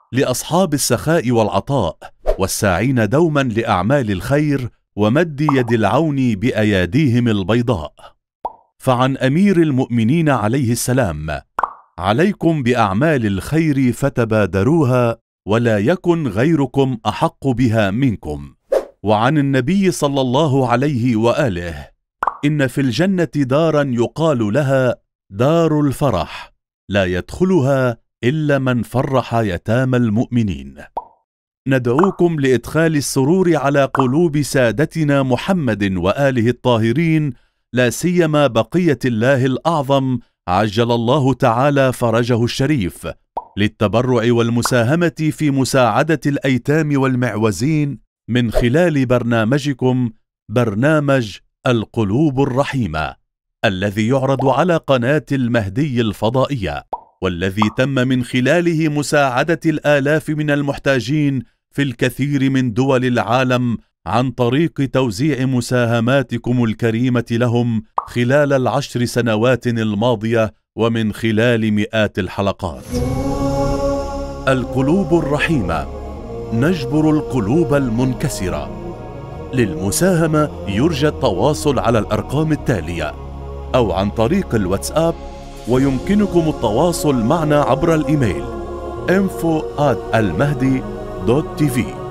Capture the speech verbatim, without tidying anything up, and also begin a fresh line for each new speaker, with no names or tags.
لأصحاب السخاء والعطاء والساعين دوما لأعمال الخير ومد يد العون بأياديهم البيضاء. فعن أمير المؤمنين عليه السلام: عليكم بأعمال الخير فتبادروها ولا يكن غيركم أحق بها منكم. وعن النبي صلى الله عليه وآله: إن في الجنة دارا يقال لها دار الفرح، لا يدخلها إلا من فرح يتامى المؤمنين. ندعوكم لإدخال السرور على قلوب سادتنا محمد وآله الطاهرين، لا سيما بقية الله الأعظم عجل الله تعالى فرجه الشريف، للتبرع والمساهمة في مساعدة الأيتام والمعوزين من خلال برنامجكم برنامج القلوب الرحيمة، الذي يعرض على قناة المهدي الفضائية، والذي تم من خلاله مساعدة الآلاف من المحتاجين في الكثير من دول العالم عن طريق توزيع مساهماتكم الكريمة لهم خلال العشر سنوات الماضية ومن خلال مئات الحلقات. القلوب الرحيمة، نجبر القلوب المنكسرة. للمساهمة يرجى التواصل على الأرقام التالية أو عن طريق الواتساب، ويمكنكم التواصل معنا عبر الإيميل info at المهدي دوت تي في.